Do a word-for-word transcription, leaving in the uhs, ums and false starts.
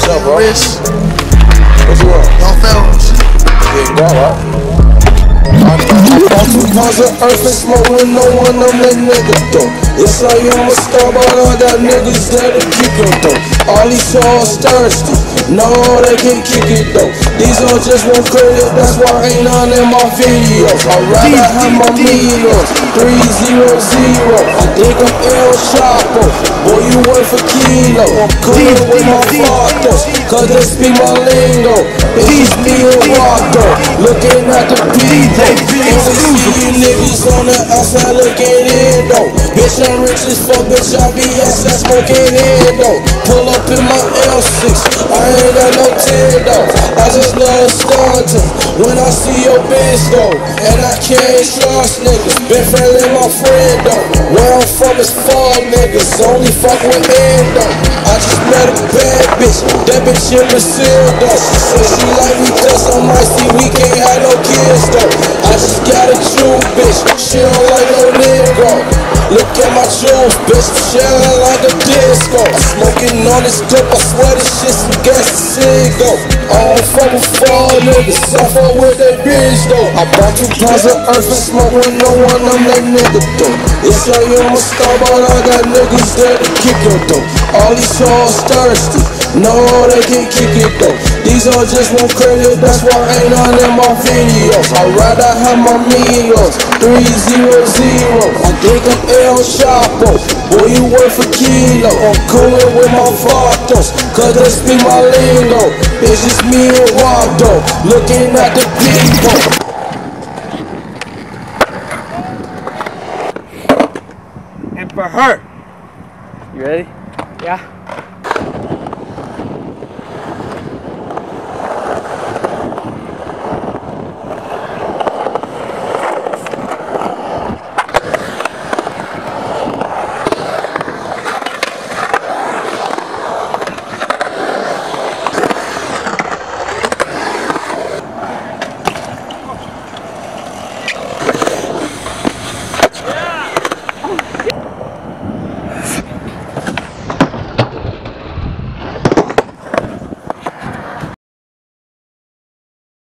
up, bro? Rich. What's up? Y'all fellas. Getting got right? I bought two pounds of earth and smoke with no one, I'm that nigga though. It's like I'm a star, but all that niggas that to kick it though. All these shows thirsty, no, they can't kick it though. These are just one credit, that's why ain't none in my videos. I'd rather have my millions, three zero zero. I think I'm El Chapo, boy you worth a kilo. I'm coolin' with my fathers, cause they speak my lingo. It's me and Waldo, looking at the people. And we see you niggas on the outside looking in though. Bitch I'm rich as fuck, bitch I be outside smoking in though. Pull up in my L six, I ain't got no ten though. I just love stunting when I see your bitch though. And I can't trust niggas, been friendly my friend though. Where I'm from is fall niggas, only fuck with end though. I just met a bad bitch, that bitch in Brazil though. So she like me cause I'm icy, we can't have no kids though. I just got a true bitch, she don't like no nigga. Look at my jewels, bitch, shining like a disco. I'm smoking on this dope, I swear this shit some gas to cigo. I don't fuck with fall niggas, I fuck with that bitch though. I bought two pounds of earth and smoke with no one, I'm that nigga though. It's like I'm a star, but I got niggas there to kick it though. All these shows thirsty, no, they can't kick it though. These are just one credit, that's why ain't none in my videos. I'd rather have my millions, three zero zero. I think I'm El Chapo, boy you worth a kilo. I'm coolin' with my fathers, cause they speak my lingo. It's just me and Waldo, looking at the people. And for her. You ready? Yeah.